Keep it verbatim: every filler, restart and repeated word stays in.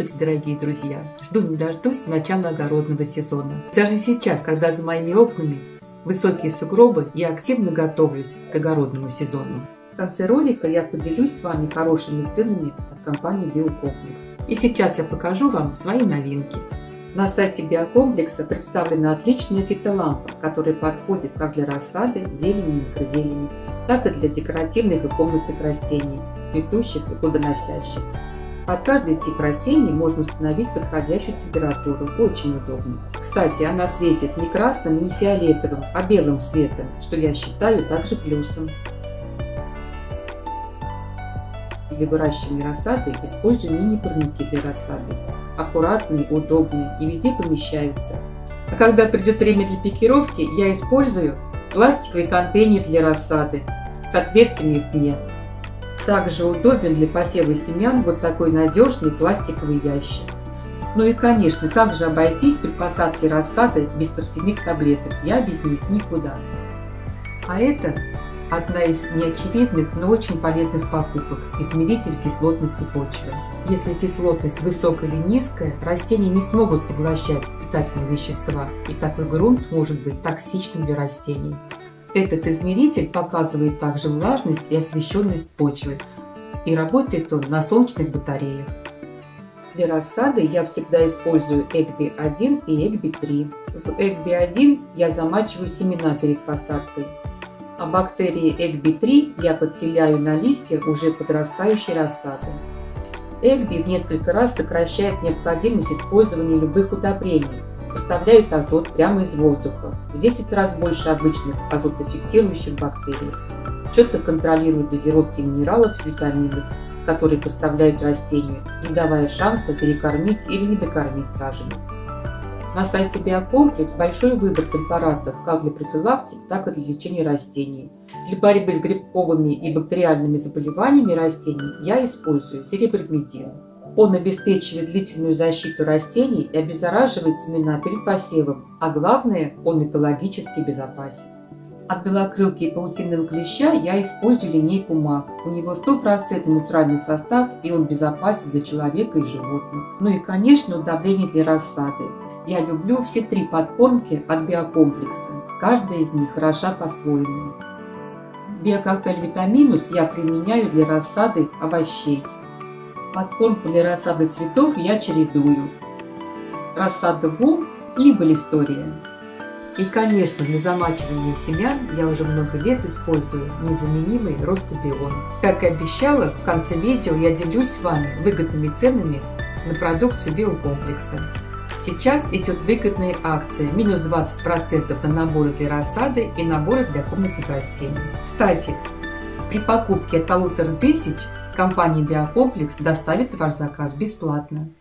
Здравствуйте, дорогие друзья! Жду не дождусь начала огородного сезона. Даже сейчас, когда за моими окнами высокие сугробы, я активно готовлюсь к огородному сезону. В конце ролика я поделюсь с вами хорошими ценами от компании Биокомплекс. И сейчас я покажу вам свои новинки. На сайте Биокомплекса представлена отличная фитолампа, которая подходит как для рассады, зелени и микрозелени, так и для декоративных и комнатных растений, цветущих и плодоносящих. Под каждый тип растений можно установить подходящую температуру, очень удобно. Кстати, она светит не красным, не фиолетовым, а белым светом, что я считаю также плюсом. Для выращивания рассады использую мини-парники для рассады. Аккуратные, удобные и везде помещаются. А когда придет время для пикировки, я использую пластиковый контейнер для рассады с отверстиями в дне. Также удобен для посева семян вот такой надежный пластиковый ящик. Ну и конечно, как же обойтись при посадке рассады без торфяных таблеток? Я без них никуда. А это одна из неочевидных, но очень полезных покупок – измеритель кислотности почвы. Если кислотность высокая или низкая, растения не смогут поглощать питательные вещества, и такой грунт может быть токсичным для растений. Этот измеритель показывает также влажность и освещенность почвы, и работает он на солнечных батареях. Для рассады я всегда использую Эгби один и Эгби три. В Эгби один я замачиваю семена перед посадкой, а бактерии Эгби три я подселяю на листья уже подрастающей рассады. Эгби в несколько раз сокращает необходимость использования любых удобрений, поставляют азот прямо из воздуха, в десять раз больше обычных азотофиксирующих бактерий. Четко контролируют дозировки минералов и витаминов, которые поставляют растению, не давая шанса перекормить или недокормить саженец. На сайте Биокомплекс большой выбор препаратов как для профилактики, так и для лечения растений. Для борьбы с грибковыми и бактериальными заболеваниями растений я использую серебромедин. Он обеспечивает длительную защиту растений и обеззараживает семена перед посевом, а главное, он экологически безопасен. От белокрылки и паутинного клеща я использую линейку МАК. У него стопроцентный натуральный состав, и он безопасен для человека и животных. Ну и, конечно, удобрения для рассады. Я люблю все три подкормки от Биокомплекса. Каждая из них хороша по-своему. Биококтейль Витаминус я применяю для рассады овощей. Подкормку для рассады цветов я чередую. Рассада бум либо листория. И, конечно, для замачивания семян я уже много лет использую незаменимый Ростобион. Как и обещала, в конце видео я делюсь с вами выгодными ценами на продукцию Биокомплекса. Сейчас идет выгодная акция минус двадцать процентов на наборы для рассады и наборы для комнатных растений. Кстати, при покупке от полутора тысяч компания Биокомплекс доставит ваш заказ бесплатно.